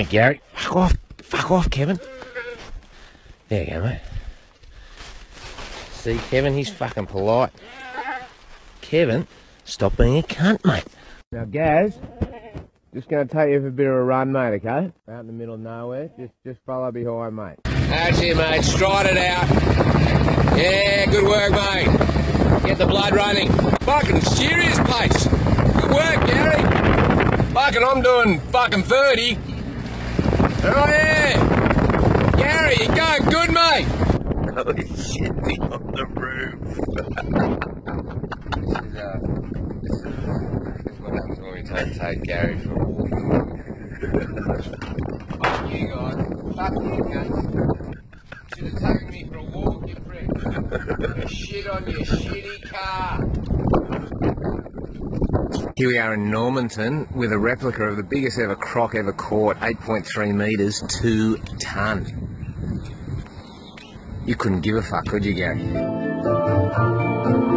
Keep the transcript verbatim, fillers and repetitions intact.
minute, Gary. Fuck off. Fuck off, Kevin. There you go, mate. See, Kevin, he's fucking polite. Kevin, stop being a cunt, mate. Now, Gaz, just going to take you for a bit of a run, mate, okay? Out in the middle of nowhere. Just just follow behind, mate. That's it, mate. Stride it out. Yeah, good work, mate. Get the blood running. Fucking serious pace. Good work, Gary. Fucking, I'm doing fucking thirty. Oh, yeah. Gary, you're going good, mate. Holy shit, he's on the roof. This is, uh, this is, this is what happens when we take, take Gary for a walk. Fuck you guys. Fuck you, cunts. Should have taken me for a walk, you prick. Shit on your shitty car. Here we are in Normanton with a replica of the biggest ever croc ever caught, eight point three metres, two tonne. You couldn't give a fuck, could you, Gary?